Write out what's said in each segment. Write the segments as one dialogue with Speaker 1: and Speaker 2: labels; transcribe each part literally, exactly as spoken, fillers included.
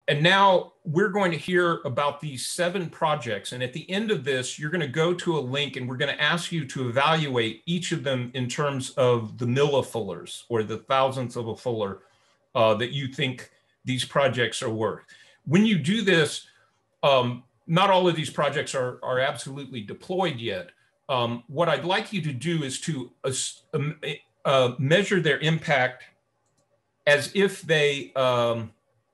Speaker 1: And now we're going to hear about these seven projects. And at the end of this, you're going to go to a link and we're going to ask you to evaluate each of them in terms of the millifulers or the thousandths of a fuller uh, that you think these projects are worth. When you do this, um, not all of these projects are, are absolutely deployed yet. Um, what I'd like you to do is to uh, uh, measure their impact as if they, um,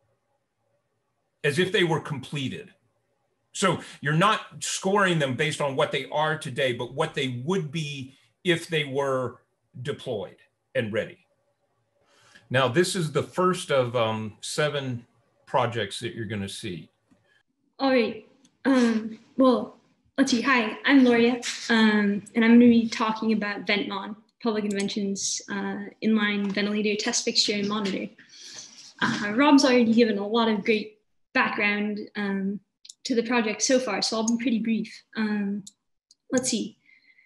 Speaker 1: as if they were completed. So you're not scoring them based on what they are today, but what they would be if they were deployed and ready. Now, this is the first of um, seven projects that you're going to see.
Speaker 2: All right. Um, well, let's see. Hi, I'm Loria, um, and I'm going to be talking about VentMon, Public Invention's uh, inline ventilator test fixture and monitor. Uh, Rob's already given a lot of great background um, to the project so far, so I'll be pretty brief. Um, let's see.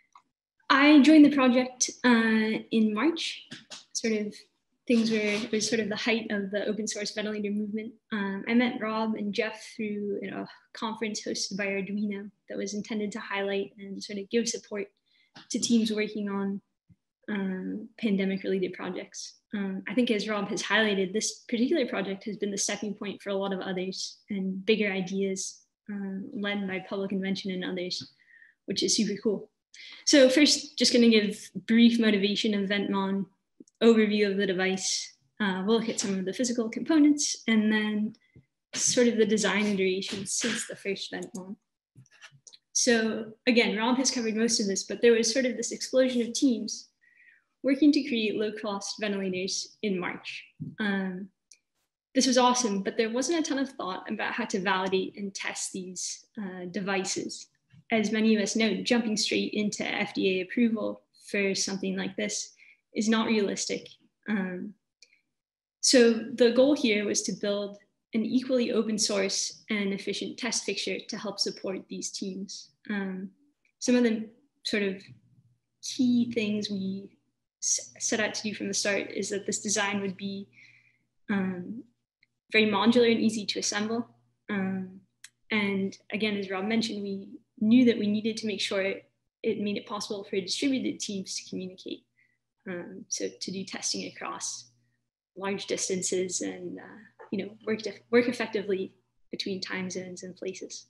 Speaker 2: I joined the project uh, in March. Sort of things were, it was sort of the height of the open source ventilator movement. Um, I met Rob and Jeff through you know, a conference hosted by Arduino that was intended to highlight and sort of give support to teams working on um, pandemic related projects. Um, I think as Rob has highlighted, this particular project has been the stepping point for a lot of others and bigger ideas um, led by Public Invention and others, which is super cool. So first, just going to give brief motivation of VentMon, overview of the device. Uh, we'll look at some of the physical components and then sort of the design iterations since the first VentMon. So again, Rob has covered most of this, but there was sort of this explosion of teams working to create low-cost ventilators in March. Um, this was awesome, but there wasn't a ton of thought about how to validate and test these uh, devices. As many of us know, jumping straight into F D A approval for something like this is not realistic. Um, so the goal here was to build an equally open source and efficient test fixture to help support these teams. Um, some of the sort of key things we set out to do from the start is that this design would be um, very modular and easy to assemble. Um, and again, as Rob mentioned, we knew that we needed to make sure it, it made it possible for distributed teams to communicate. Um, so to do testing across large distances and uh, you know work, work effectively between time zones and places.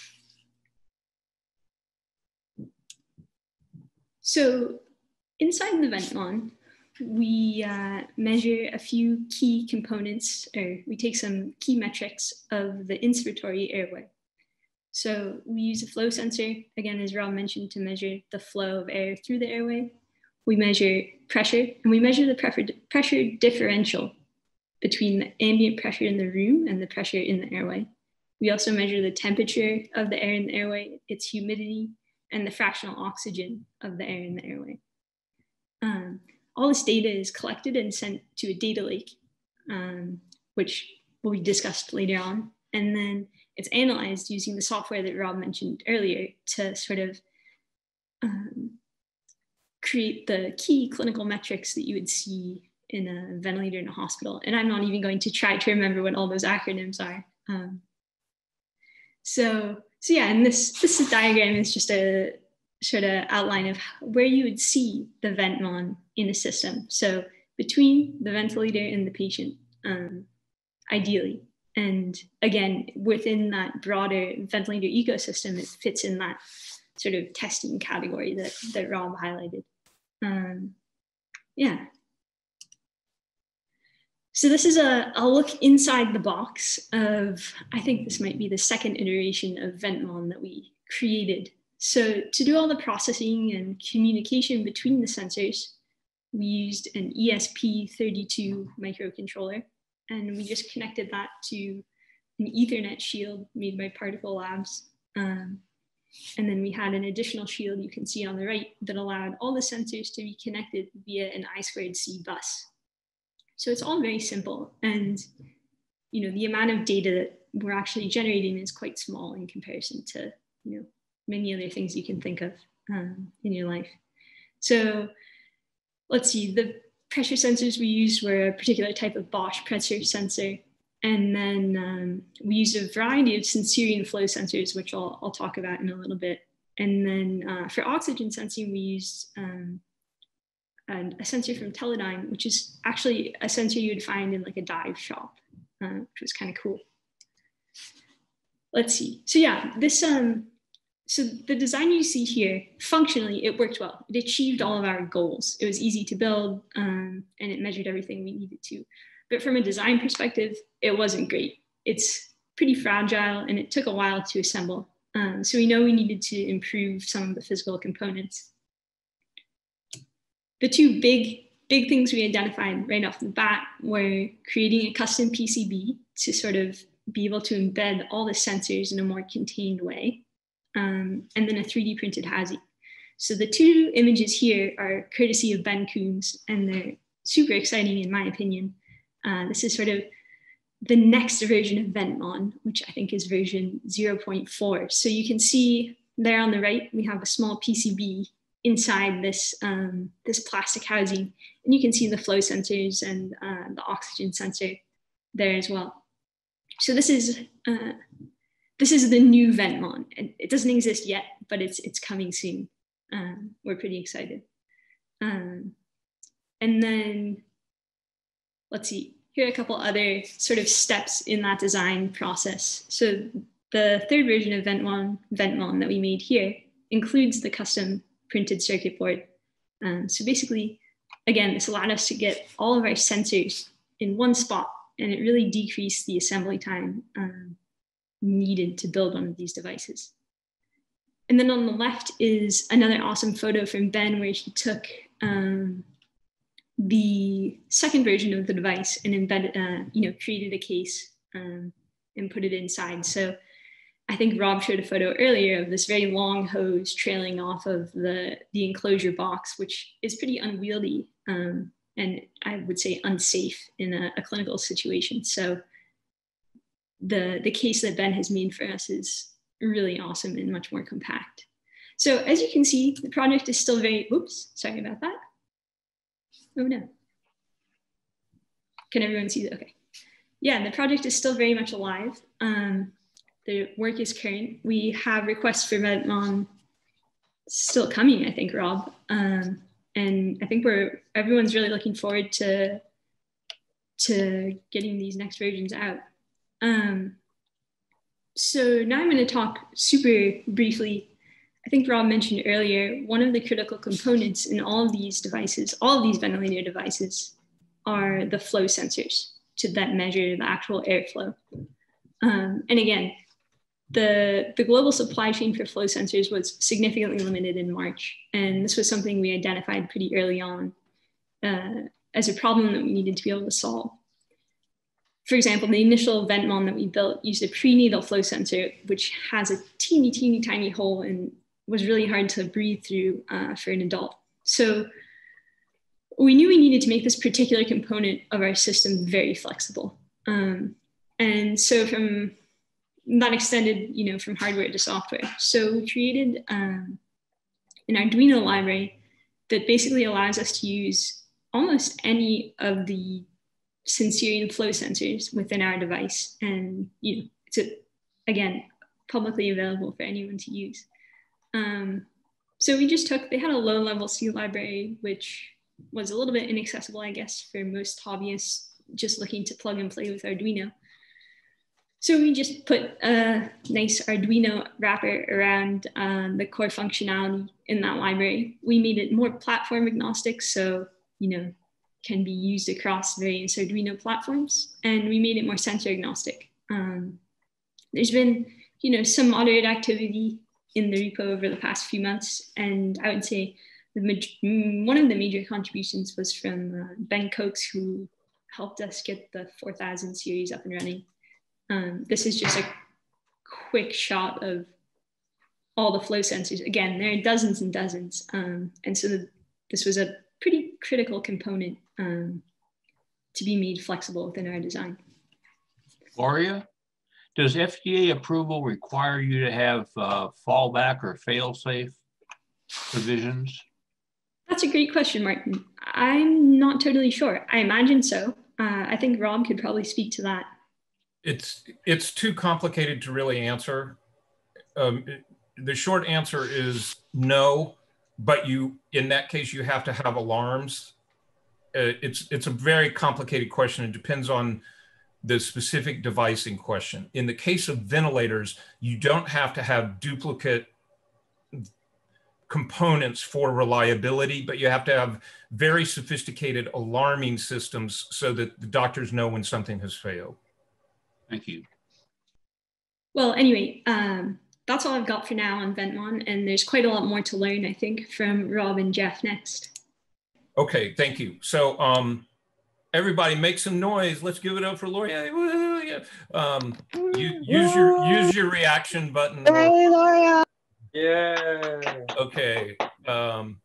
Speaker 2: So inside the VentMon, we uh, measure a few key components, or we take some key metrics of the inspiratory airway. So we use a flow sensor, again, as Rob mentioned, to measure the flow of air through the airway. We measure pressure, and we measure the pressure, pressure differential between the ambient pressure in the room and the pressure in the airway. We also measure the temperature of the air in the airway, its humidity, and the fractional oxygen of the air in the airway. Um, all this data is collected and sent to a data lake, um, which will be discussed later on. And then it's analyzed using the software that Rob mentioned earlier to sort of um, create the key clinical metrics that you would see in a ventilator in a hospital. And I'm not even going to try to remember what all those acronyms are. Um, so, so yeah, and this, this diagram is just a sort of outline of where you would see the VentMon in a system. So between the ventilator and the patient, um, ideally. And again, within that broader ventilator ecosystem, it fits in that sort of testing category that, that Rob highlighted. Um, yeah. So this is a, a look inside the box of, I think this might be the second iteration of VentMon that we created. So to do all the processing and communication between the sensors, we used an E S P thirty-two microcontroller, and we just connected that to an Ethernet shield made by Particle Labs. Um, and then we had an additional shield you can see on the right that allowed all the sensors to be connected via an I squared C bus. So it's all very simple. And you know, the amount of data that we're actually generating is quite small in comparison to you know, many other things you can think of um, in your life. So let's see, the pressure sensors we used were a particular type of Bosch pressure sensor. And then um, we used a variety of Sensorion flow sensors, which I'll, I'll talk about in a little bit. And then uh, for oxygen sensing, we used um, a, a sensor from Teledyne, which is actually a sensor you would find in like a dive shop, uh, which was kind of cool. Let's see. So yeah, this, um, so the design you see here, functionally, it worked well. It achieved all of our goals. It was easy to build, um, and it measured everything we needed to. But from a design perspective, it wasn't great. It's pretty fragile, and it took a while to assemble. Um, so we know we needed to improve some of the physical components. The two big, big things we identified right off the bat were creating a custom P C B to sort of be able to embed all the sensors in a more contained way, um, and then a three D printed housing. So the two images here are courtesy of Ben Coombs, and they're super exciting in my opinion. Uh, this is sort of the next version of VentMon, which I think is version zero point four. So you can see there on the right, we have a small P C B inside this, um, this plastic housing. And you can see the flow sensors and uh, the oxygen sensor there as well. So this is, uh, this is the new VentMon. It, it doesn't exist yet, but it's, it's coming soon. Um, we're pretty excited. Um, and then, let's see, here are a couple other sort of steps in that design process. So the third version of VentMon, VentMon that we made here includes the custom printed circuit board. Um, so basically, again, this allowed us to get all of our sensors in one spot, and it really decreased the assembly time um, needed to build one of these devices. And then on the left is another awesome photo from Ben where he took um, the second version of the device and embedded, uh, you know, created a case um, and put it inside. So I think Rob showed a photo earlier of this very long hose trailing off of the, the enclosure box, which is pretty unwieldy um, and I would say unsafe in a, a clinical situation. So the, the case that Ben has made for us is really awesome and much more compact. So as you can see, the project is still very, oops, sorry about that. Oh no. Can everyone see that? Okay. Yeah, the project is still very much alive. Um, the work is current. We have requests for VentMon still coming, I think, Rob. Um, and I think we're, everyone's really looking forward to, to getting these next versions out. Um, so now I'm going to talk super briefly. I think Rob mentioned earlier, one of the critical components in all of these devices, all of these ventilator devices, are the flow sensors to that measure the actual airflow. Um, and again, the, the global supply chain for flow sensors was significantly limited in March. And this was something we identified pretty early on uh, as a problem that we needed to be able to solve. For example, the initial VentMon that we built used a prenatal flow sensor, which has a teeny, teeny, tiny hole and was really hard to breathe through uh, for an adult. So we knew we needed to make this particular component of our system very flexible. Um, and so from that extended, you know, from hardware to software. So we created um, an Arduino library that basically allows us to use almost any of the Sensorion flow sensors within our device. And, you know, it's, a, again, publicly available for anyone to use. Um, so we just took, they had a low level C library, which was a little bit inaccessible, I guess, for most hobbyists just looking to plug and play with Arduino. So we just put a nice Arduino wrapper around um, the core functionality in that library. We made it more platform agnostic, so, you know, can be used across various Arduino platforms, and we made it more sensor agnostic. Um, there's been, you know, some moderate activity in the repo over the past few months, and I would say the one of the major contributions was from uh, Ben Cokes, who helped us get the four thousand series up and running. Um, this is just a quick shot of all the flow sensors. Again, there are dozens and dozens, um, and so the, this was a pretty critical component um, to be made flexible within our design.
Speaker 3: Gloria, does F D A approval require you to have uh, fallback or fail-safe provisions?
Speaker 2: That's a great question, Martin. I'm not totally sure. I imagine so. Uh, I think Rob could probably speak to that.
Speaker 1: It's, it's too complicated to really answer. Um, it, the short answer is no, but you, in that case, you have to have alarms. Uh, it's, it's a very complicated question. It depends on the specific device in question. In the case of ventilators, you don't have to have duplicate components for reliability, but you have to have very sophisticated alarming systems so that the doctors know when something has failed.
Speaker 3: Thank you.
Speaker 2: Well, anyway, um, that's all I've got for now on VentMon, and there's quite a lot more to learn, I think, from Rob and Jeff next.
Speaker 1: Okay, thank you. So um, everybody make some noise. Let's give it up for Loria. Woo, yeah. Um, you, use, your, use your reaction button.
Speaker 4: Hey, Loria.
Speaker 5: Yeah.
Speaker 1: Okay. Um,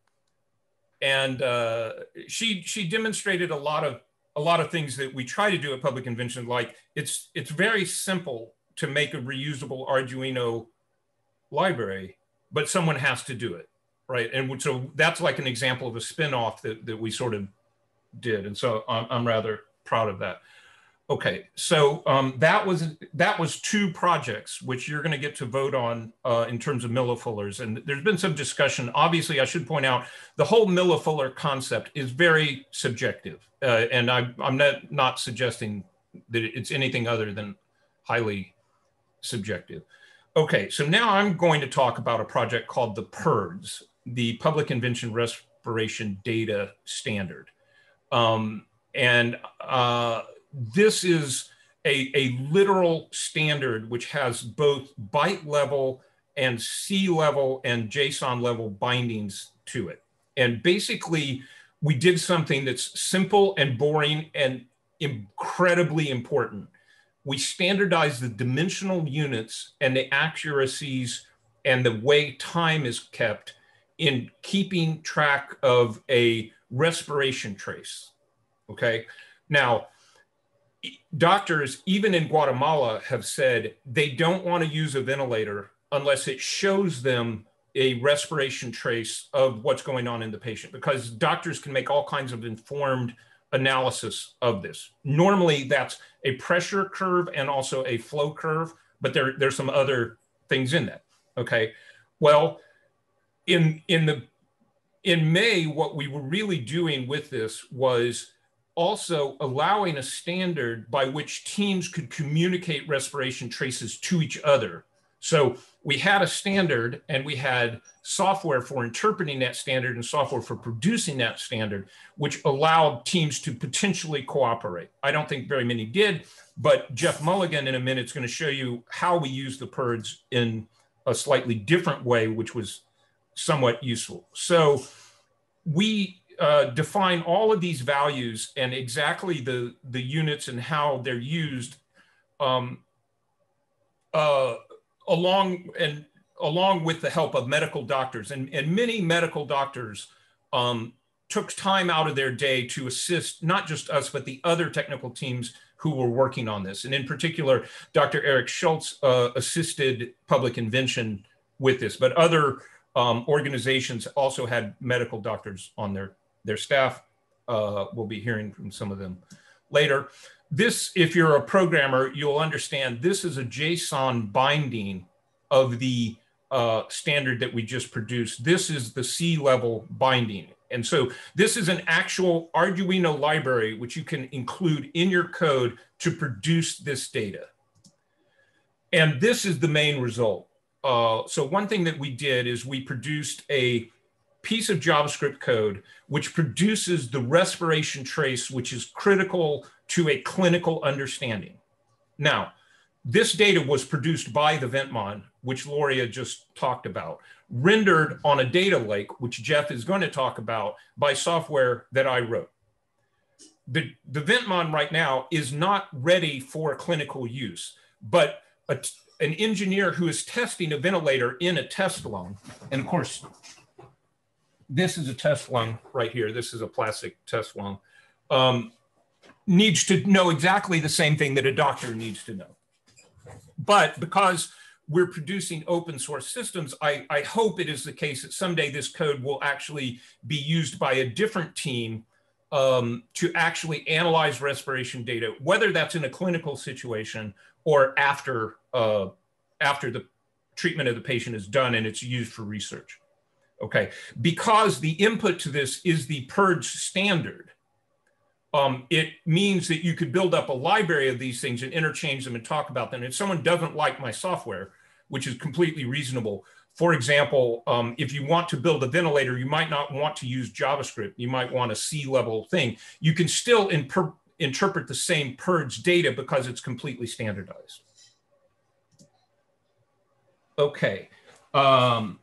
Speaker 1: and uh, she she demonstrated a lot of a lot of things that we try to do at Public Invention. Like it's it's very simple to make a reusable Arduino library, but someone has to do it, right? And so that's like an example of a spin-off that, that we sort of did. And so I'm, I'm rather proud of that. Okay, so um, that was that was two projects which you're going to get to vote on uh, in terms of millifullers, and there's been some discussion. Obviously, I should point out the whole millifuller concept is very subjective, uh, and I, I'm not not suggesting that it's anything other than highly subjective. Okay, so now I'm going to talk about a project called the P I R D S, the Public Invention Respiration Data Standard, um, and uh, this is a, a literal standard which has both byte level and C level and JSON level bindings to it. And basically, we did something that's simple and boring and incredibly important. We standardized the dimensional units and the accuracies and the way time is kept in keeping track of a respiration trace, okay? Now, doctors, even in Guatemala, have said they don't want to use a ventilator unless it shows them a respiration trace of what's going on in the patient, because doctors can make all kinds of informed analysis of this. Normally, that's a pressure curve and also a flow curve, but there, there's some other things in that, okay? Well, in, in, the, in May, what we were really doing with this was also allowing a standard by which teams could communicate respiration traces to each other. So we had a standard and we had software for interpreting that standard and software for producing that standard, which allowed teams to potentially cooperate. I don't think very many did, but Jeff Mulligan in a minute is going to show you how we use the P I R D S in a slightly different way, which was somewhat useful. So we Uh, define all of these values and exactly the, the units and how they're used um, uh, along, and, along with the help of medical doctors. And, and many medical doctors um, took time out of their day to assist not just us, but the other technical teams who were working on this. And in particular, Doctor Eric Schultz uh, assisted Public Invention with this, but other um, organizations also had medical doctors on their Their staff. Uh, we'll be hearing from some of them later. This, if you're a programmer, you'll understand this is a JSON binding of the uh, standard that we just produced. This is the C level binding. And so this is an actual Arduino library, which you can include in your code to produce this data. And this is the main result. Uh, so one thing that we did is we produced a piece of JavaScript code which produces the respiration trace, which is critical to a clinical understanding. Now, this data was produced by the VentMon, which Loria just talked about, rendered on a data lake, which Jeff is going to talk about, by software that I wrote. The, the VentMon right now is not ready for clinical use, but a, an engineer who is testing a ventilator in a test lung, and of course, this is a test lung right here. This is a plastic test lung. Um, needs to know exactly the same thing that a doctor needs to know. But because we're producing open source systems, I, I hope it is the case that someday this code will actually be used by a different team um, to actually analyze respiration data, whether that's in a clinical situation or after, uh, after the treatment of the patient is done and it's used for research. Okay, because the input to this is the purge standard, um, it means that you could build up a library of these things and interchange them and talk about them. If someone doesn't like my software, which is completely reasonable, for example, um, if you want to build a ventilator, you might not want to use JavaScript. You might want a C-level thing. You can still interpret the same purge data because it's completely standardized. Okay. Um,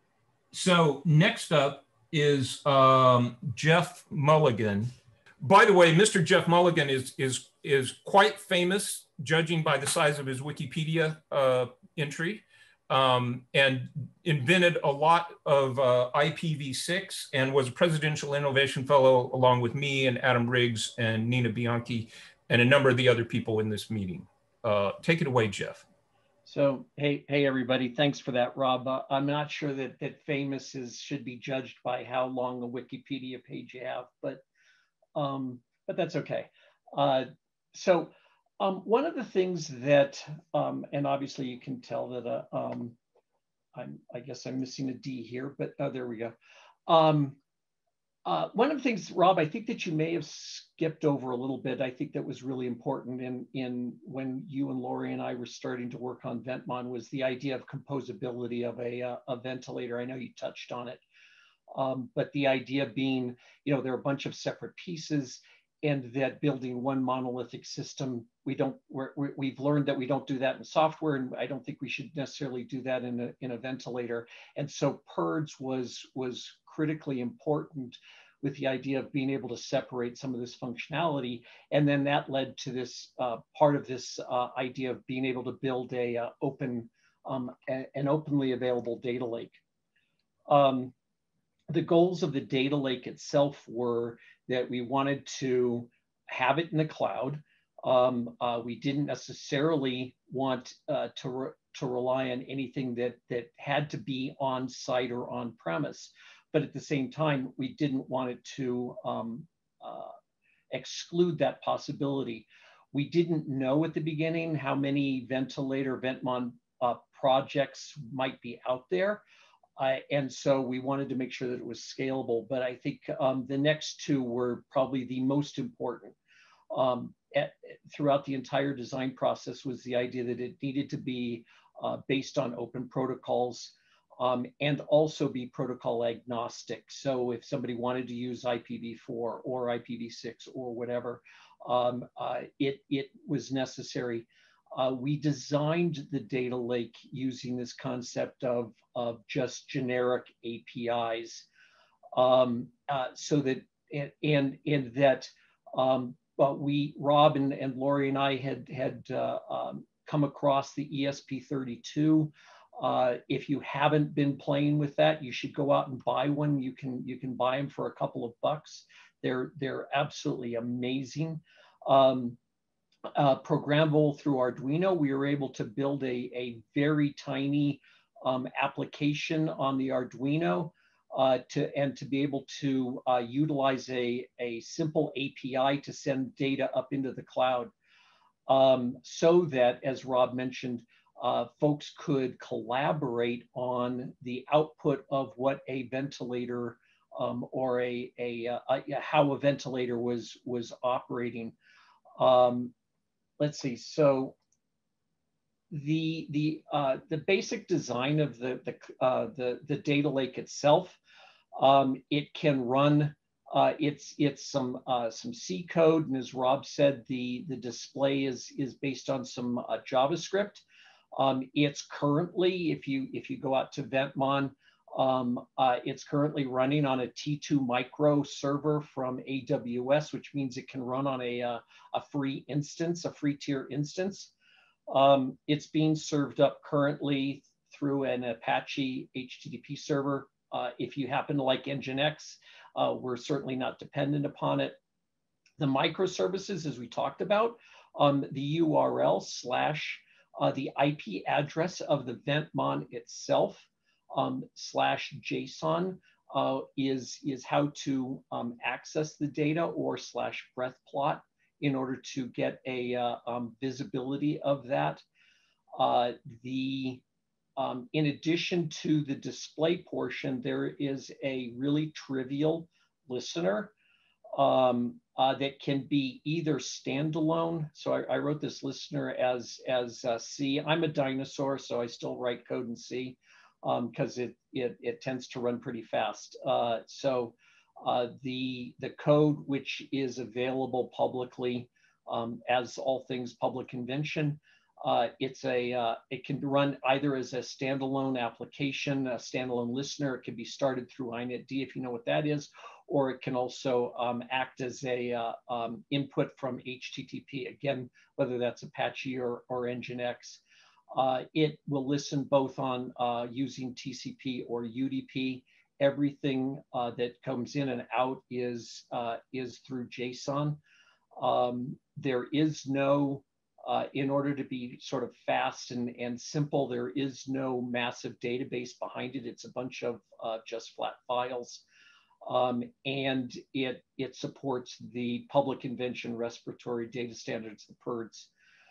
Speaker 1: so next up is um, Jeff Mulligan. By the way, Mister Jeff Mulligan is, is, is quite famous, judging by the size of his Wikipedia uh, entry. Um, and invented a lot of uh, I P v six and was a Presidential Innovation Fellow along with me and Adam Riggs and Nina Bianchi and a number of the other people in this meeting. Uh, take it away, Jeff.
Speaker 4: So, hey, hey, everybody. Thanks for that, Rob. Uh, I'm not sure that, that famous is should be judged by how long a Wikipedia page you have, but, um, but that's okay. Uh, so. Um, one of the things that, um, and obviously you can tell that uh, um, I'm, I guess I'm missing a D here, but uh, there we go. Um, uh, one of the things, Rob, I think that you may have skipped over a little bit. I think that was really important in, in when you and Lori and I were starting to work on VentMon was the idea of composability of a, uh, a ventilator. I know you touched on it, um, but the idea being, you know, there are a bunch of separate pieces and that building one monolithic system, we don't, we're, we've learned that we don't do that in software, and I don't think we should necessarily do that in a, in a ventilator. And so purge was, was critically important with the idea of being able to separate some of this functionality. And then that led to this uh, part of this uh, idea of being able to build a uh, open, um, a, an openly available data lake. Um, the goals of the data lake itself were that we wanted to have it in the cloud. Um, uh, we didn't necessarily want uh, to, re to rely on anything that, that had to be on site or on premise. But at the same time, we didn't want it to um, uh, exclude that possibility. We didn't know at the beginning how many ventilator VentMon uh, projects might be out there. Uh, and so we wanted to make sure that it was scalable, but I think um, the next two were probably the most important. Um, at, throughout the entire design process was the idea that it needed to be uh, based on open protocols um, and also be protocol agnostic. So if somebody wanted to use I P v four or I P v six or whatever, um, uh, it, it was necessary. Uh, we designed the data lake using this concept of, of just generic A P Is, um, uh, so that and and, and that um, but we Rob and, and Lori and I had had uh, um, come across the E S P thirty-two. Uh, if you haven't been playing with that, you should go out and buy one. You can you can buy them for a couple of bucks. They're they're absolutely amazing. Um, Uh, programmable through Arduino, we were able to build a, a very tiny um, application on the Arduino uh, to, and to be able to uh, utilize a, a simple A P I to send data up into the cloud um, so that, as Rob mentioned, uh, folks could collaborate on the output of what a ventilator um, or a, a, a, a how a ventilator was, was operating. Um, Let's see. So the the uh, the basic design of the the uh, the, the data lake itself, um, it can run. Uh, it's it's some uh, some C code, and as Rob said, the the display is is based on some uh, JavaScript. Um, it's currently, if you if you go out to VentMon, um, uh, it's currently running on a T two micro server from A W S, which means it can run on a, uh, a free instance, a free tier instance. Um, it's being served up currently through an Apache H T T P server. Uh, if you happen to like Nginx, uh, we're certainly not dependent upon it. The microservices, as we talked about, um, the U R L slash uh, the I P address of the VentMon itself, Um, slash JSON uh, is, is how to um, access the data or slash breath plot in order to get a uh, um, visibility of that. Uh, the, um, in addition to the display portion, there is a really trivial listener um, uh, that can be either standalone. So I, I wrote this listener as, as uh, C. I'm a dinosaur, so I still write code in C because um, it, it, it tends to run pretty fast. Uh, so uh, the, the code, which is available publicly um, as all things public invention, uh, it's a, uh, it can run either as a standalone application, a standalone listener. It can be started through inetd if you know what that is, or it can also um, act as a uh, um, input from H T T P, again, whether that's Apache or, or Nginx. Uh, it will listen both on uh, using T C P or U D P. Everything uh, that comes in and out is, uh, is through JSON. Um, there is no, uh, in order to be sort of fast and, and simple, there is no massive database behind it. It's a bunch of uh, just flat files. Um, and it, it supports the public invention respiratory data standards, the P I R Ds.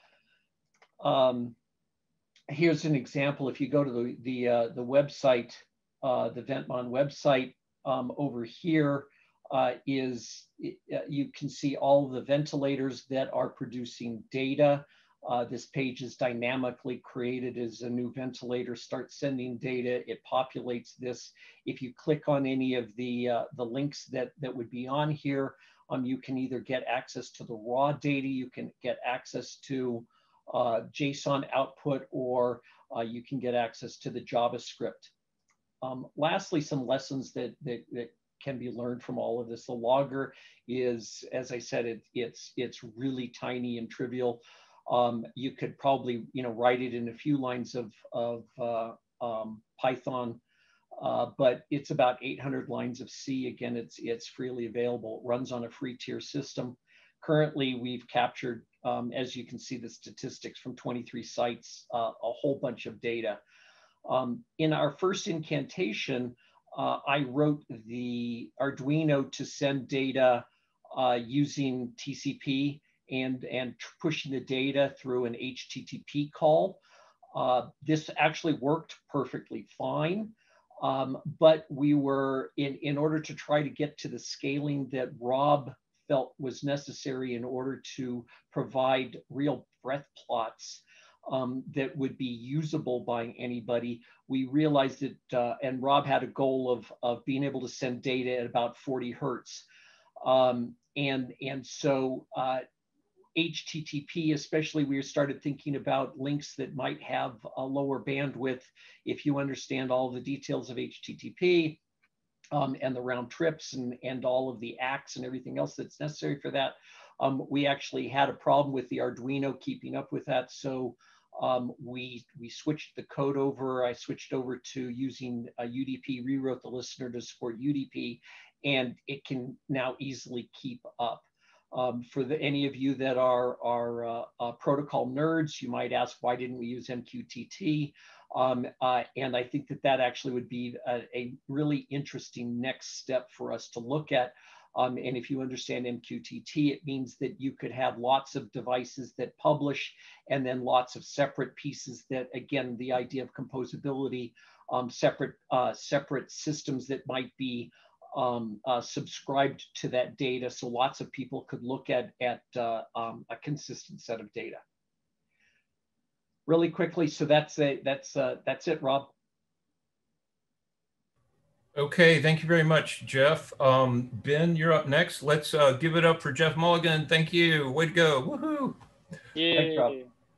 Speaker 4: Um, here's an example. If you go to the, the, uh, the website, uh, the Ventmon website, um, over here uh, is, uh, you can see all of the ventilators that are producing data. Uh, this page is dynamically created as a new ventilator starts sending data. It populates this. If you click on any of the, uh, the links that, that would be on here, um, you can either get access to the raw data, you can get access to uh, JSON output, or uh, you can get access to the JavaScript. Um, lastly, some lessons that, that, that can be learned from all of this. The logger is, as I said, it, it's, it's really tiny and trivial. Um, you could probably, you know, write it in a few lines of, of uh, um, Python, uh, but it's about eight hundred lines of C. Again, it's, it's freely available. It runs on a free tier system. Currently, we've captured, um, as you can see, the statistics from twenty-three sites, uh, a whole bunch of data. Um, in our first incantation, uh, I wrote the Arduino to send data uh, using T C P and, and pushing the data through an H T T P call. Uh, this actually worked perfectly fine, um, but we were, in, in order to try to get to the scaling that Rob felt was necessary in order to provide real breath plots um, that would be usable by anybody, we realized that, uh, and Rob had a goal of, of being able to send data at about forty hertz. Um, and, and so uh, H T T P, especially, we started thinking about links that might have a lower bandwidth. If you understand all the details of H T T P um, and the round trips and, and all of the acts and everything else that's necessary for that, um, we actually had a problem with the Arduino keeping up with that. So um, we, we switched the code over. I switched over to using a U D P, rewrote the listener to support U D P, and it can now easily keep up. Um, for the, any of you that are, are uh, uh, protocol nerds, you might ask, why didn't we use M Q T T? Um, uh, and I think that that actually would be a, a really interesting next step for us to look at. Um, and if you understand M Q T T, it means that you could have lots of devices that publish and then lots of separate pieces that, again, the idea of composability, um, separate, uh, separate systems that might be Um, uh, subscribed to that data, so lots of people could look at, at uh, um, a consistent set of data. Really quickly, so that's a, that's uh, that's it, Rob.
Speaker 1: Okay, thank you very much, Jeff. Um, Ben, you're up next. Let's uh, give it up for Jeff Mulligan. Thank you. Way to go. Woohoo.
Speaker 5: Yay.
Speaker 4: Thanks, Rob.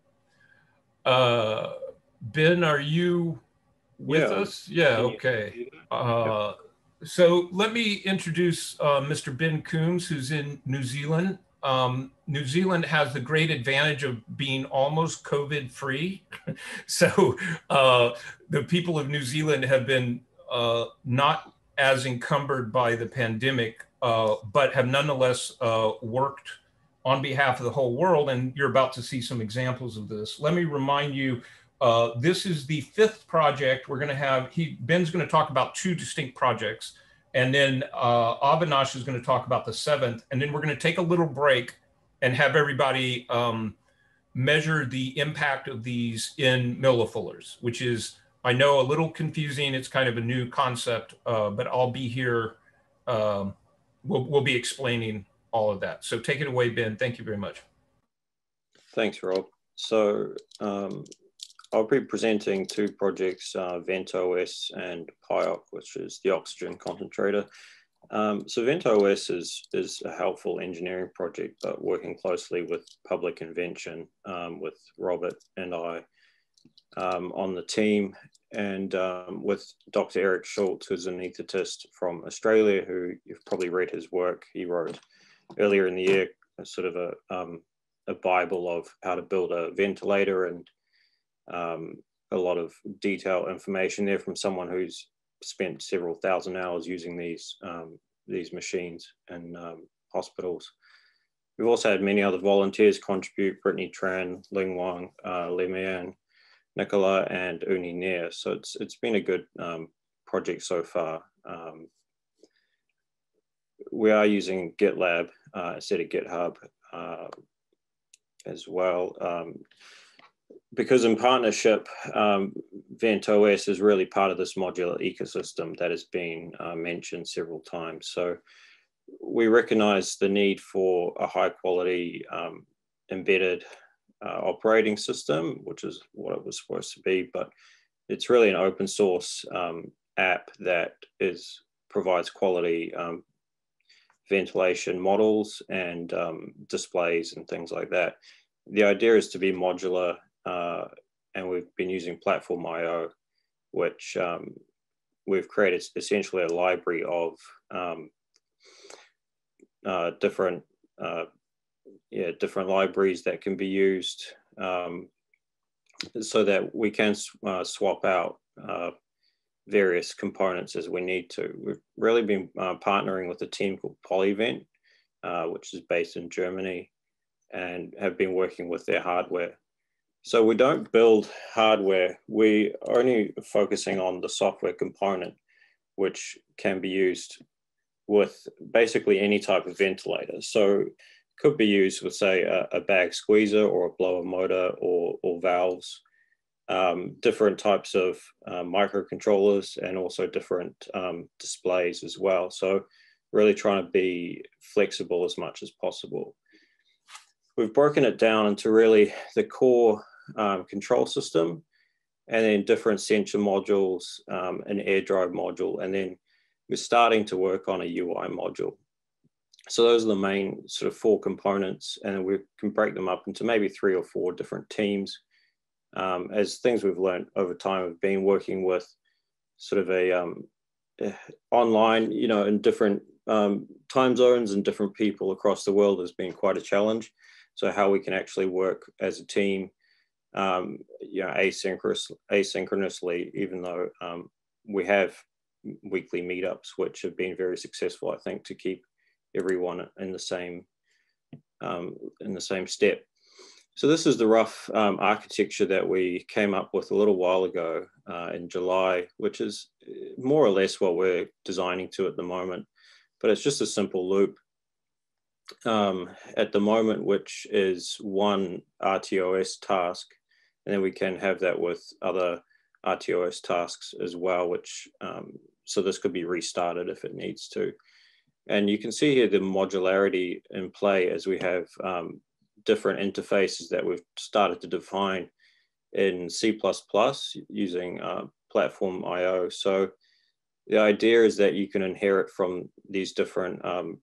Speaker 1: Uh, Ben, are you with
Speaker 6: Yeah.
Speaker 1: us? Yeah,
Speaker 6: Can you
Speaker 1: okay.
Speaker 6: see that?
Speaker 1: Uh, so let me introduce uh, Mister Ben Coombs, who's in New Zealand. Um, New Zealand has the great advantage of being almost COVID free. So uh, the people of New Zealand have been uh, not as encumbered by the pandemic, uh, but have nonetheless uh, worked on behalf of the whole world. And you're about to see some examples of this. Let me remind you, uh, this is the fifth project we're going to have. He, Ben's going to talk about two distinct projects. And then uh, Avinash is going to talk about the seventh. And then we're going to take a little break and have everybody um, measure the impact of these in millifullers, which is, I know, a little confusing. It's kind of a new concept, uh, but I'll be here. Um, we'll, we'll be explaining all of that. So take it away, Ben. Thank you very much.
Speaker 6: Thanks, Rob. So um, I'll be presenting two projects, uh, VentOS and P I O C, which is the oxygen concentrator. Um, so VentOS is, is a helpful engineering project, but working closely with Public Invention, um, with Robert and I um, on the team, and um, with Doctor Eric Schultz, who's an anaesthetist from Australia, who you've probably read his work. He wrote earlier in the year a sort of a, um, a Bible of how to build a ventilator, and um, a lot of detailed information there from someone who's spent several thousand hours using these um, these machines in um, hospitals. We've also had many other volunteers contribute: Brittany Tran, Ling Wang, uh, Lemian, Nicola, and Uni Nair. So it's it's been a good um, project so far. Um, we are using GitLab uh, instead of GitHub uh, as well. Um, Because in partnership, um, VentOS is really part of this modular ecosystem that has been uh, mentioned several times. So we recognize the need for a high quality um, embedded uh, operating system, which is what it was supposed to be, but it's really an open source um, app that is provides quality um, ventilation models and um, displays and things like that. The idea is to be modular. Uh, and we've been using Platform I O, which um, we've created essentially a library of um, uh, different, uh, yeah, different libraries that can be used um, so that we can uh, swap out uh, various components as we need to. We've really been uh, partnering with a team called Polyvent, uh, which is based in Germany, and have been working with their hardware. So we don't build hardware, we are only focusing on the software component, which can be used with basically any type of ventilator. So it could be used with, say, a, a bag squeezer or a blower motor or, or valves, um, different types of uh, microcontrollers, and also different um, displays as well. So really trying to be flexible as much as possible. We've broken it down into really the core Um, control system, and then different sensor modules, um, an air drive module, and then we're starting to work on a U I module. So those are the main sort of four components, and we can break them up into maybe three or four different teams. Um, as things we've learned over time, we've been working with sort of a um, online, you know, in different um, time zones and different people across the world has been quite a challenge. So how we can actually work as a team, Um, you know, asynchronous, asynchronously, even though um, we have weekly meetups, which have been very successful, I think, to keep everyone in the same um, in the same step. So this is the rough um, architecture that we came up with a little while ago uh, in July, which is more or less what we're designing to at the moment. But it's just a simple loop um, at the moment, which is one R T O S task. And then we can have that with other R T O S tasks as well, which, um, so this could be restarted if it needs to. And you can see here the modularity in play as we have um, different interfaces that we've started to define in C plus plus using uh, Platform I O. So the idea is that you can inherit from these different um,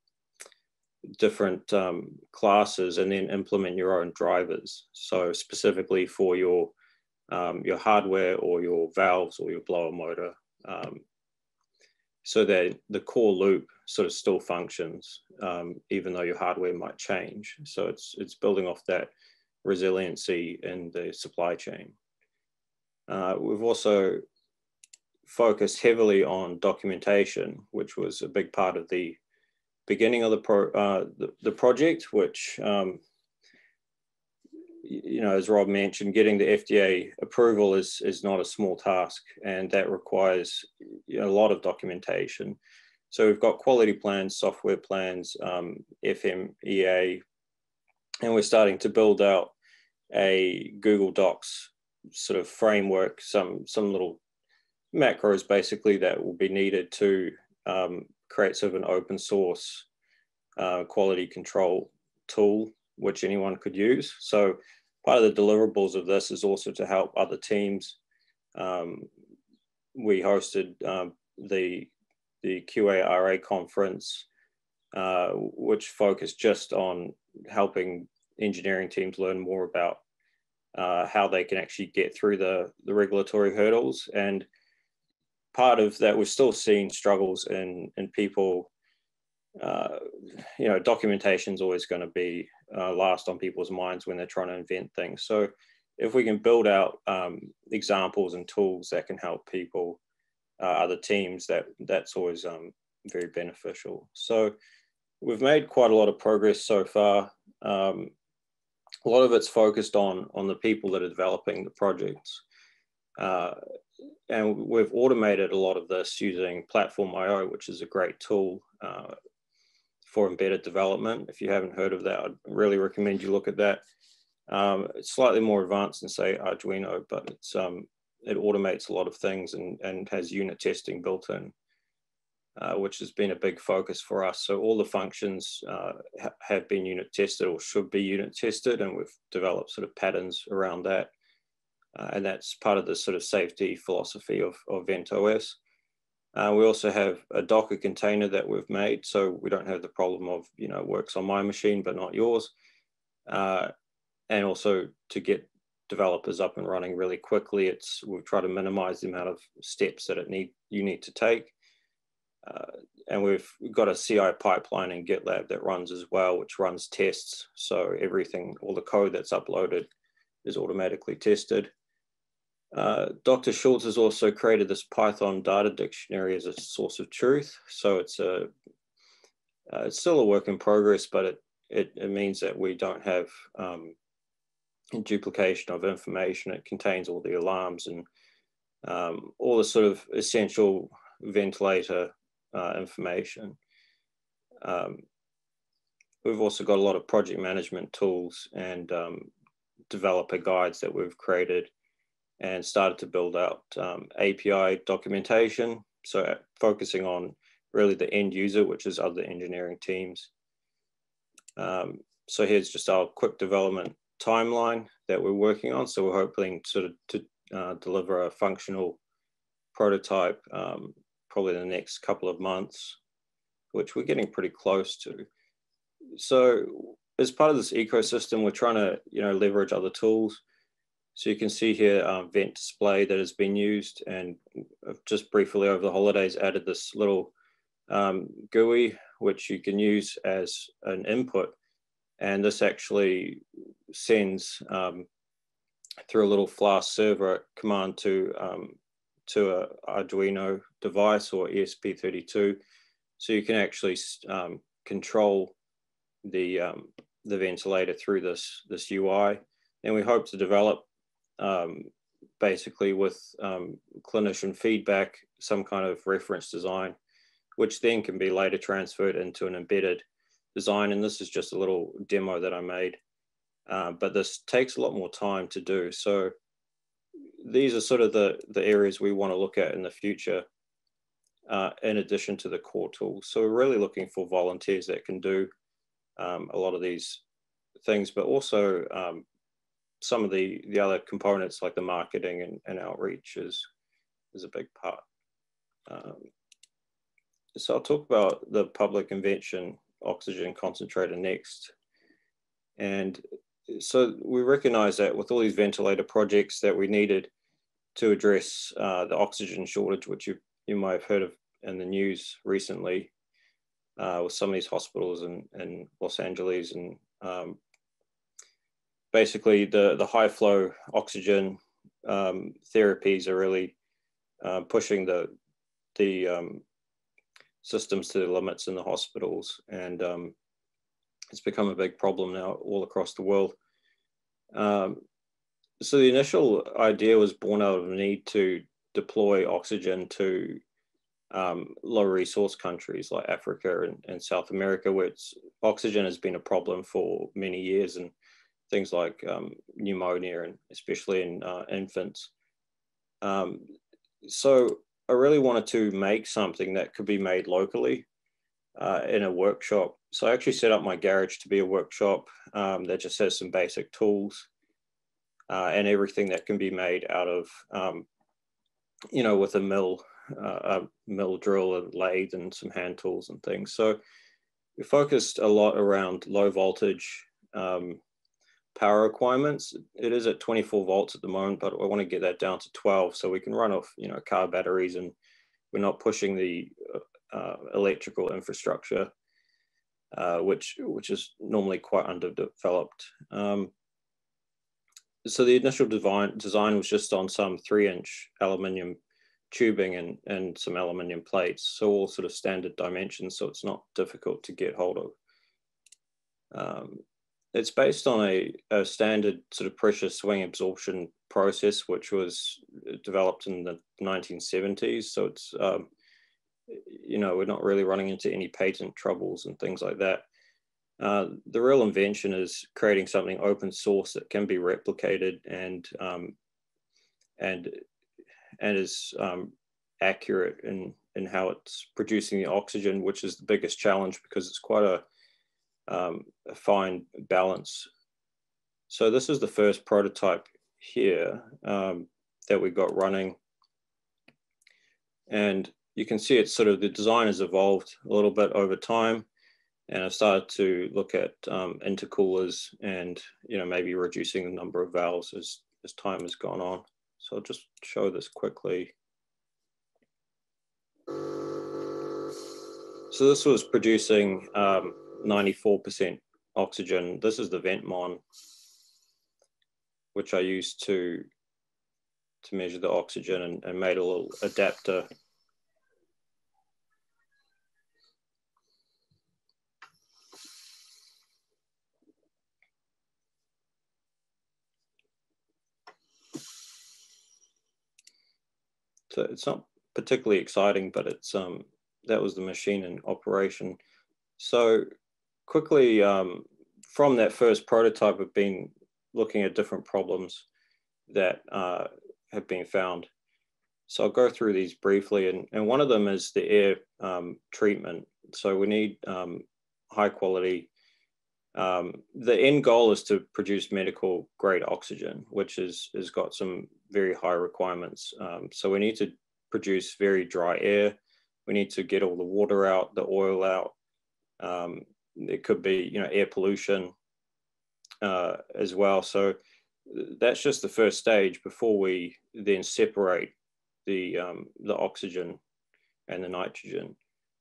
Speaker 6: different um, classes and then implement your own drivers. So specifically for your, um, your hardware or your valves or your blower motor, um, so that the core loop sort of still functions, um, even though your hardware might change. So it's, it's building off that resiliency in the supply chain. Uh, we've also focused heavily on documentation, which was a big part of the beginning of the, pro, uh, the, the project, which, um, you know, as Rob mentioned, getting the F D A approval is, is not a small task, and that requires, you know, a lot of documentation. So we've got quality plans, software plans, um, F M E A, and we're starting to build out a Google Docs sort of framework, some, some little macros basically that will be needed to um, create sort of an open source uh, quality control tool, which anyone could use. So part of the deliverables of this is also to help other teams. Um, we hosted um, the, the Q A R A conference, uh, which focused just on helping engineering teams learn more about uh, how they can actually get through the, the regulatory hurdles. And part of that, we're still seeing struggles in, in people. Uh, you know, documentation is always going to be uh, last on people's minds when they're trying to invent things. So if we can build out um, examples and tools that can help people, uh, other teams, that that's always um, very beneficial. So we've made quite a lot of progress so far. Um, a lot of it's focused on, on the people that are developing the projects. Uh, and we've automated a lot of this using Platform dot I O, which is a great tool uh, for embedded development. If you haven't heard of that, I'd really recommend you look at that. Um, it's slightly more advanced than, say, Arduino, but it's um, it automates a lot of things and, and has unit testing built in, uh, which has been a big focus for us. So all the functions uh, ha have been unit tested or should be unit tested, and we've developed sort of patterns around that. Uh, and that's part of the sort of safety philosophy of, of VentOS. Uh, we also have a Docker container that we've made, so we don't have the problem of, you know, works on my machine, but not yours. Uh, and also to get developers up and running really quickly, it's, we've tried to minimize the amount of steps that it need, you need to take. Uh, and we've got a C I pipeline in GitLab that runs as well, which runs tests. So everything, all the code that's uploaded is automatically tested. Uh, Doctor Schultz has also created this Python data dictionary as a source of truth. So it's a uh, it's still a work in progress, but it it, it means that we don't have um, duplication of information. It contains all the alarms and um, all the sort of essential ventilator uh, information. Um, we've also got a lot of project management tools and um, developer guides that we've created, and started to build out um, A P I documentation. So focusing on really the end user, which is other engineering teams. Um, so here's just our quick development timeline that we're working on. So we're hoping sort of to uh, deliver a functional prototype um, probably in the next couple of months, which we're getting pretty close to. So as part of this ecosystem, we're trying to, you know, leverage other tools. So you can see here um, Vent Display that has been used, and I've just briefly over the holidays added this little um, G U I, which you can use as an input. And this actually sends um, through a little Flask server command to, um, to a Arduino device or E S P thirty-two. So you can actually um, control the, um, the ventilator through this, this U I. And we hope to develop um, basically with um, clinician feedback, some kind of reference design, which then can be later transferred into an embedded design. And this is just a little demo that I made, uh, but this takes a lot more time to do. So these are sort of the, the areas we want to look at in the future, uh, in addition to the core tools. So we're really looking for volunteers that can do um, a lot of these things, but also um, some of the, the other components like the marketing and, and outreach is, is a big part. Um, so I'll talk about the public invention oxygen concentrator next. And so we recognize that with all these ventilator projects that we needed to address uh, the oxygen shortage, which you, you might have heard of in the news recently uh, with some of these hospitals in, in Los Angeles. And um, basically the, the high flow oxygen um, therapies are really uh, pushing the, the um, systems to the limits in the hospitals. And um, it's become a big problem now all across the world. Um, so the initial idea was born out of a need to deploy oxygen to um, low resource countries like Africa and, and South America, where it's, oxygen has been a problem for many years, and things like um, pneumonia, and especially in uh, infants. Um, so I really wanted to make something that could be made locally uh, in a workshop. So I actually set up my garage to be a workshop um, that just has some basic tools uh, and everything that can be made out of, um, you know, with a mill, uh, a mill drill and lathe and some hand tools and things. So we focused a lot around low voltage um, power requirements. It is at twenty-four volts at the moment, but I want to get that down to twelve so we can run off, you know, car batteries, and we're not pushing the uh, electrical infrastructure, uh, which which is normally quite underdeveloped. Um, so the initial design design was just on some three-inch aluminium tubing and and some aluminium plates, so all sort of standard dimensions, so it's not difficult to get hold of. Um, it's based on a, a standard sort of pressure swing absorption process, which was developed in the nineteen seventies. So it's, um, you know, we're not really running into any patent troubles and things like that. Uh, the real invention is creating something open source that can be replicated and um, and and is um, accurate in in how it's producing the oxygen, which is the biggest challenge because it's quite a Um, a fine balance. So this is the first prototype here um, that we got running. And you can see it's sort of, the design has evolved a little bit over time. And I've started to look at um, intercoolers and, you know, maybe reducing the number of valves as, as time has gone on. So I'll just show this quickly. So this was producing um, ninety-four percent oxygen. This is the VentMon, which I used to to measure the oxygen, and, and made a little adapter. So it's not particularly exciting, but it's um that was the machine in operation. So quickly, um, from that first prototype, I've been looking at different problems that uh, have been found. So I'll go through these briefly, and, and one of them is the air um, treatment. So we need um, high quality. Um, the end goal is to produce medical grade oxygen, which is has got some very high requirements. Um, so we need to produce very dry air. We need to get all the water out, the oil out. Um, it could be, you know, air pollution uh, as well. So that's just the first stage before we then separate the um, the oxygen and the nitrogen.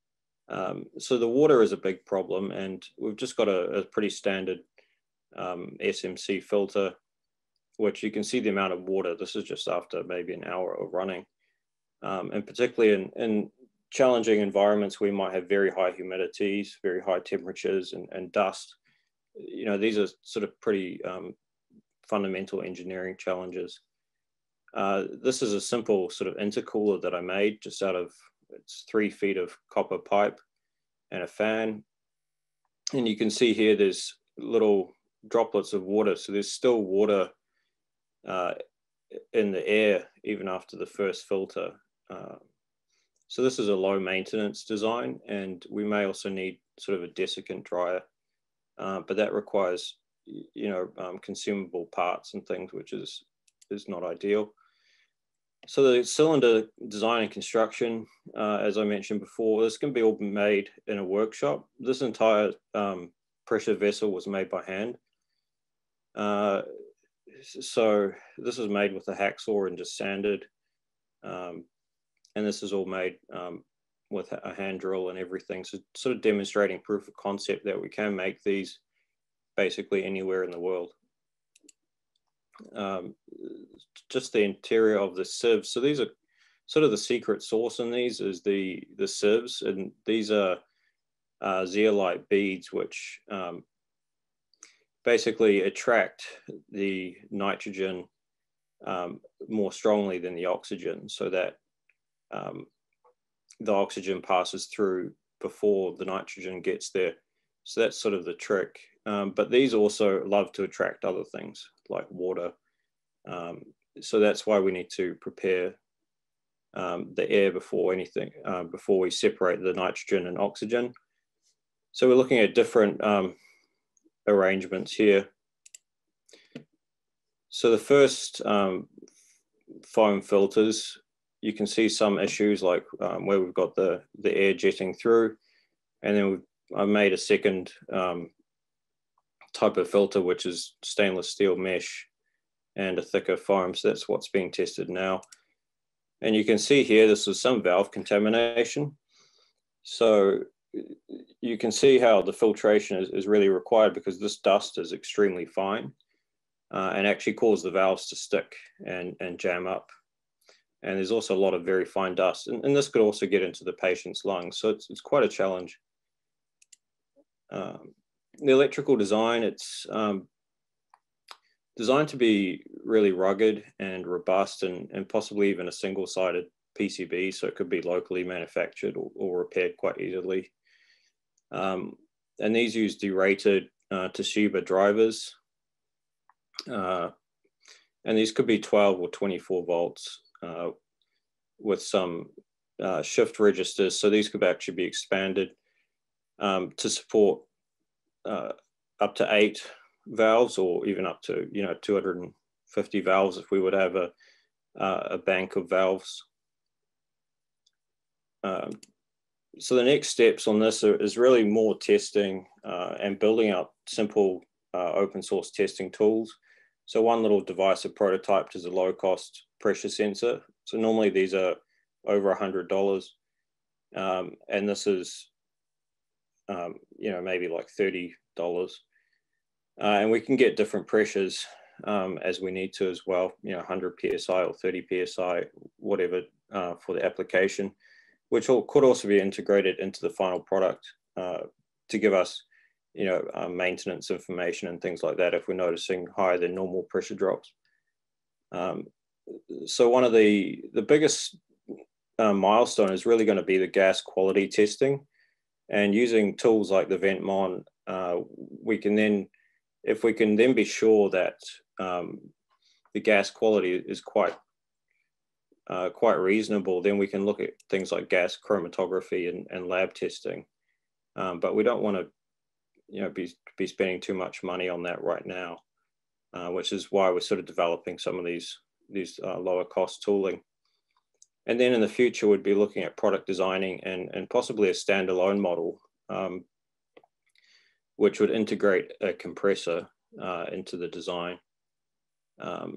Speaker 6: Um, so the water is a big problem, and we've just got a, a pretty standard um, S M C filter, which you can see the amount of water. This is just after maybe an hour of running. Um, and particularly in, in challenging environments, we might have very high humidities, very high temperatures, and, and dust. You know, these are sort of pretty um, fundamental engineering challenges. Uh, this is a simple sort of intercooler that I made just out of, it's three feet of copper pipe and a fan. And you can see here, there's little droplets of water. So there's still water uh, in the air, even after the first filter. Uh, so this is a low maintenance design, and we may also need sort of a desiccant dryer, uh, but that requires, you know, um, consumable parts and things, which is, is not ideal. So the cylinder design and construction, uh, as I mentioned before, this can be all made in a workshop. This entire um, pressure vessel was made by hand. Uh, so this was made with a hacksaw and just sanded. Um, and this is all made um, with a hand drill and everything. So sort of demonstrating proof of concept that we can make these basically anywhere in the world. Um, just the interior of the sieves. So these are sort of the secret sauce in these is the, the sieves, and these are uh, zeolite beads, which um, basically attract the nitrogen um, more strongly than the oxygen, so that um, the oxygen passes through before the nitrogen gets there. So that's sort of the trick. Um, but these also love to attract other things like water. Um, so that's why we need to prepare um, the air before anything, uh, before we separate the nitrogen and oxygen. So we're looking at different um, arrangements here. So the first um, foam filters, you can see some issues like um, where we've got the, the air jetting through, and then we've, I made a second um, type of filter, which is stainless steel mesh and a thicker foam. So that's what's being tested now. And you can see here, this is some valve contamination. So you can see how the filtration is, is really required, because this dust is extremely fine uh, and actually cause the valves to stick and, and jam up. And there's also a lot of very fine dust. And, and this could also get into the patient's lungs. So it's, it's quite a challenge. Um, the electrical design, it's um, designed to be really rugged and robust, and, and possibly even a single-sided P C B, so it could be locally manufactured or, or repaired quite easily. Um, and these use derated uh, Toshiba drivers. Uh, and these could be twelve or twenty-four volts uh, with some uh, shift registers. So these could actually be expanded um, to support uh, up to eight valves, or even up to, you know, two hundred fifty valves if we would have a, uh, a bank of valves. Um, so the next steps on this are, is really more testing uh, and building up simple uh, open source testing tools. So one little device I've prototyped is a low cost pressure sensor. So normally these are over a hundred dollars. Um, and this is, um, you know, maybe like thirty dollars. Uh, and we can get different pressures um, as we need to as well, you know, one hundred P S I or thirty P S I, whatever uh, for the application, which all, could also be integrated into the final product uh, to give us, you know, uh, maintenance information and things like that if we're noticing higher than normal pressure drops. Um, so one of the, the biggest uh, milestone is really going to be the gas quality testing. And using tools like the VentMon, uh, we can then, if we can then be sure that um, the gas quality is quite uh, quite reasonable, then we can look at things like gas chromatography and, and lab testing. Um, but we don't want to, you know, be be spending too much money on that right now, uh, which is why we're sort of developing some of these these uh, lower cost tooling. And then in the future, we'd be looking at product designing and and possibly a standalone model, um, which would integrate a compressor uh, into the design. Um,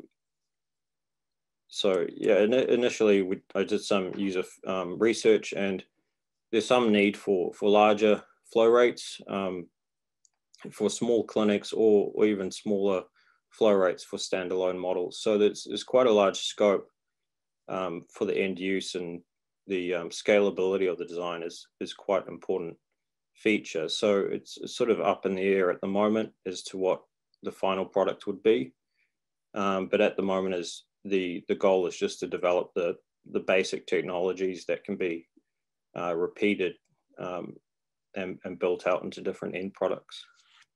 Speaker 6: so yeah, in, initially we, I did some user um, research, and there's some need for, for larger flow rates um, for small clinics, or, or even smaller flow rates for standalone models. So there's, there's quite a large scope um, for the end use, and the um, scalability of the design is, is quite important feature. So it's, it's sort of up in the air at the moment as to what the final product would be. Um, but at the moment, is the, the goal is just to develop the, the basic technologies that can be uh, repeated um, and, and built out into different end products.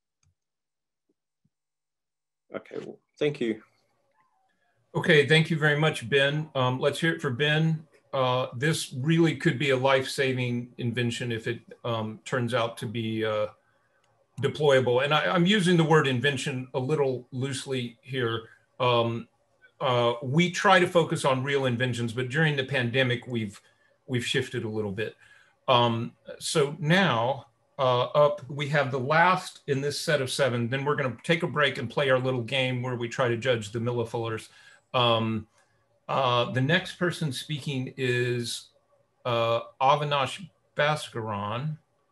Speaker 6: Okay, well, thank you.
Speaker 1: Okay, thank you very much, Ben. Um, let's hear it for Ben. Uh, this really could be a life-saving invention if it um, turns out to be uh, deployable. And I, I'm using the word invention a little loosely here. Um, uh, we try to focus on real inventions, but during the pandemic, we've we've shifted a little bit. Um, so now uh, up, we have the last in this set of seven. Then we're going to take a break and play our little game where we try to judge the millifillers. Um, uh, the next person speaking is uh, Avinash Bhaskaran.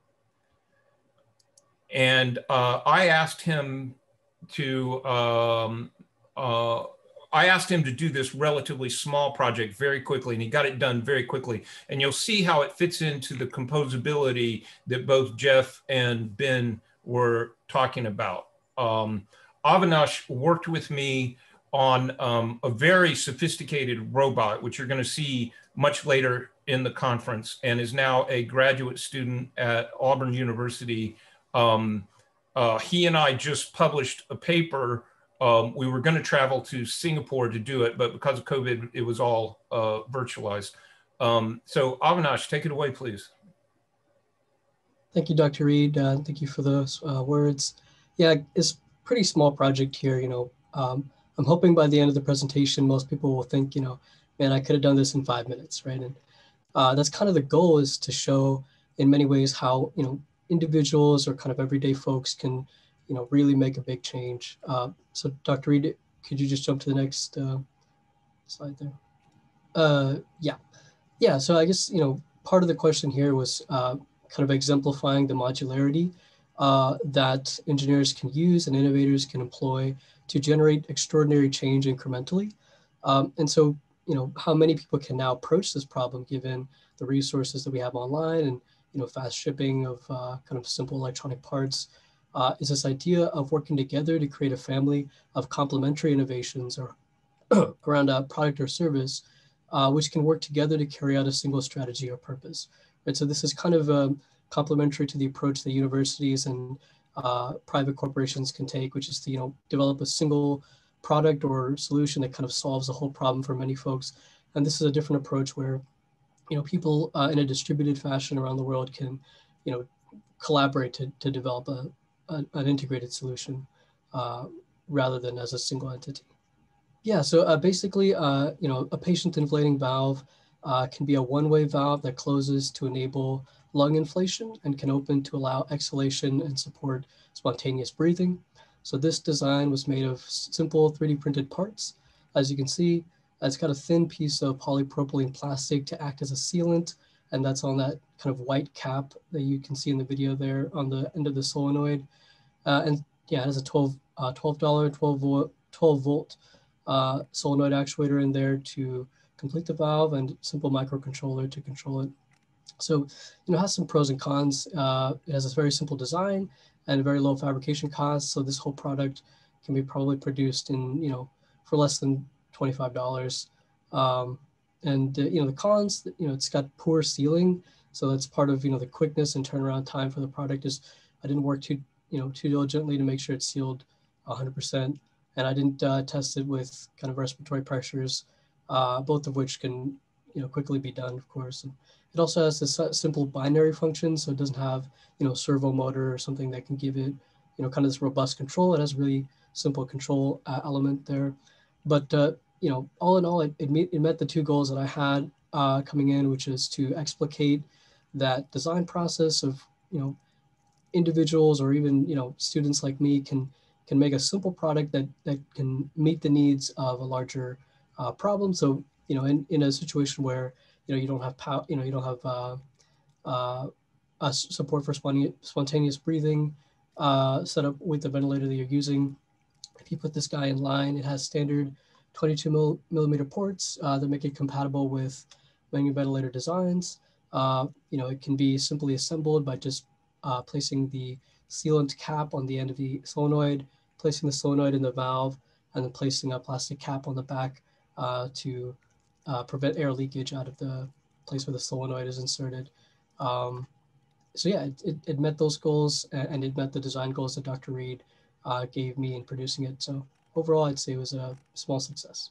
Speaker 1: And uh, I asked him to, um, uh, I asked him to do this relatively small project very quickly, and he got it done very quickly. And you'll see how it fits into the composability that both Jeff and Ben were talking about. Um, Avinash worked with me on um, a very sophisticated robot, which you're going to see much later in the conference and is now a graduate student at Auburn University. Um, uh, he and I just published a paper. Um, we were going to travel to Singapore to do it, but because of COVID, it was all uh, virtualized. Um, so Avinash, take it away, please.
Speaker 7: Thank you, Doctor Reed. Uh, thank you for those uh, words. Yeah, it's a pretty small project here. You know, um, I'm hoping by the end of the presentation, most people will think, you know, man, I could have done this in five minutes, right? And uh, that's kind of the goal, is to show in many ways how, you know, individuals or kind of everyday folks can, you know, really make a big change. Uh, so Doctor Reed, could you just jump to the next uh, slide there? Uh, yeah, yeah. So I guess, you know, part of the question here was uh, kind of exemplifying the modularity uh, that engineers can use and innovators can employ to generate extraordinary change incrementally. Um, and so, you know, how many people can now approach this problem given the resources that we have online and, you know, fast shipping of uh, kind of simple electronic parts, uh, is this idea of working together to create a family of complementary innovations or around a product or service, uh, which can work together to carry out a single strategy or purpose. Right? So this is kind of um, complementary to the approach that universities and uh, private corporations can take, which is to, you know, develop a single product or solution that kind of solves a whole problem for many folks. And this is a different approach where, you know, people uh, in a distributed fashion around the world can, you know, collaborate to, to develop a, a, an integrated solution uh, rather than as a single entity. Yeah, so uh, basically, uh, you know, a patient inflating valve uh, can be a one-way valve that closes to enable lung inflation and can open to allow exhalation and support spontaneous breathing. So this design was made of simple three D printed parts. As you can see, it's got a thin piece of polypropylene plastic to act as a sealant, and that's on that kind of white cap that you can see in the video there on the end of the solenoid. Uh, and yeah, it has a twelve dollar, twelve volt, twelve volt uh, solenoid actuator in there to complete the valve and simple microcontroller to control it. So, you know, it has some pros and cons. Uh, it has a very simple design and a very low fabrication cost. So this whole product can be probably produced in, you know, for less than twenty-five dollars. Um, and, uh, you know, the cons, you know, it's got poor sealing. So that's part of, you know, the quickness and turnaround time for the product is I didn't work too, you know, too diligently to make sure it's sealed one hundred percent. And I didn't uh, test it with kind of respiratory pressures, uh, both of which can, you know, quickly be done, of course. And it also has this simple binary function, so it doesn't have, you know, servo motor or something that can give it, you know, kind of this robust control. It has a really simple control uh, element there. But, uh, you know, all in all, it, it, met, it met the two goals that I had uh, coming in, which is to explicate that design process of, you know, individuals or even, you know, students like me can can make a simple product that that can meet the needs of a larger uh, problem. So, you know, in, in a situation where, you know, you don't have power, you know, you don't have uh, uh, uh, support for spontaneous breathing uh, set up with the ventilator that you're using. If you put this guy in line, it has standard twenty-two mil, millimeter ports uh, that make it compatible with many ventilator designs. Uh, you know, it can be simply assembled by just uh, placing the sealant cap on the end of the solenoid, placing the solenoid in the valve, and then placing a plastic cap on the back uh, to uh, prevent air leakage out of the place where the solenoid is inserted. Um, so yeah, it, it, it met those goals, and it met the design goals that Doctor Reed uh, gave me in producing it. So overall, I'd say it was a small success.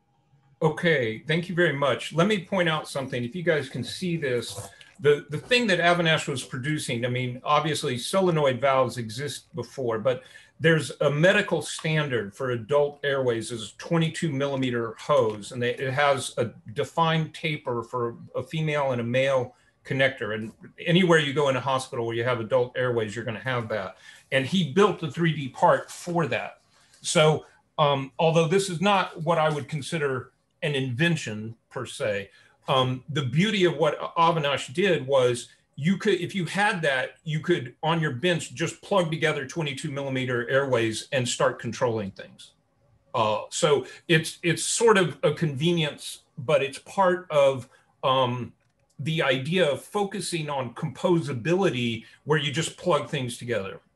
Speaker 1: Okay, thank you very much. Let me point out something. If you guys can see this, the, the thing that Avinash was producing, I mean, obviously solenoid valves exist before, but there's a medical standard for adult airways is a twenty-two millimeter hose, and they, it has a defined taper for a female and a male connector. And anywhere you go in a hospital where you have adult airways, you're going to have that. And he built the three D part for that. So um, although this is not what I would consider an invention per se, um, the beauty of what Avinash did was you could, if you had that, you could on your bench just plug together twenty-two millimeter airways and start controlling things. Uh, so it's it's sort of a convenience, but it's part of um, the idea of focusing on composability where you just plug things together.